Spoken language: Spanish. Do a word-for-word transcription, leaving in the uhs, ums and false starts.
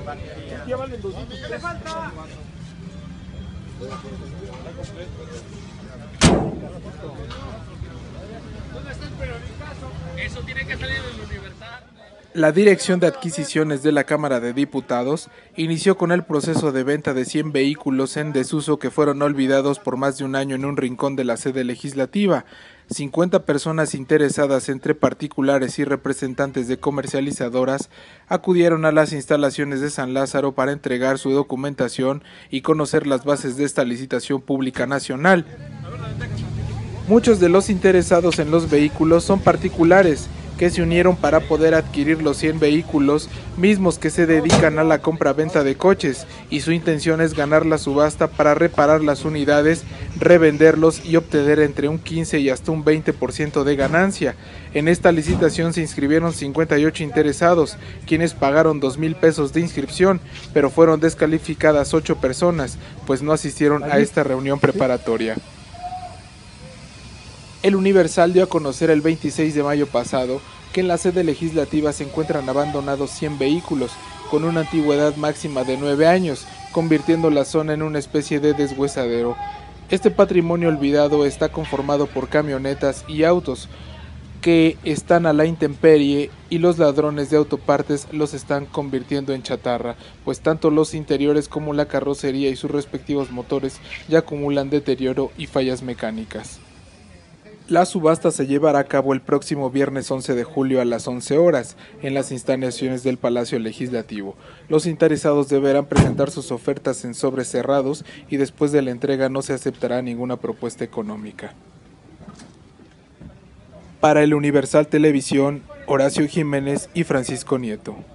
Ya valen doscientos. ¡Le falta! ¿Dónde está el periodicazo? Eso tiene que salir en la Libertad. La Dirección de Adquisiciones de la Cámara de Diputados inició con el proceso de venta de cien vehículos en desuso que fueron olvidados por más de un año en un rincón de la sede legislativa. cincuenta personas interesadas entre particulares y representantes de comercializadoras acudieron a las instalaciones de San Lázaro para entregar su documentación y conocer las bases de esta licitación pública nacional. Muchos de los interesados en los vehículos son particulares, que se unieron para poder adquirir los cien vehículos mismos que se dedican a la compra-venta de coches, y su intención es ganar la subasta para reparar las unidades, revenderlos y obtener entre un quince y hasta un veinte por ciento de ganancia. En esta licitación se inscribieron cincuenta y ocho interesados, quienes pagaron dos mil pesos de inscripción, pero fueron descalificadas ocho personas, pues no asistieron a esta reunión preparatoria. El Universal dio a conocer el veintiséis de mayo pasado que en la sede legislativa se encuentran abandonados cien vehículos con una antigüedad máxima de nueve años, convirtiendo la zona en una especie de deshuesadero. Este patrimonio olvidado está conformado por camionetas y autos que están a la intemperie, y los ladrones de autopartes los están convirtiendo en chatarra, pues tanto los interiores como la carrocería y sus respectivos motores ya acumulan deterioro y fallas mecánicas. La subasta se llevará a cabo el próximo viernes once de julio a las once horas en las instalaciones del Palacio Legislativo. Los interesados deberán presentar sus ofertas en sobres cerrados y después de la entrega no se aceptará ninguna propuesta económica. Para el Universal Televisión, Horacio Jiménez y Francisco Nieto.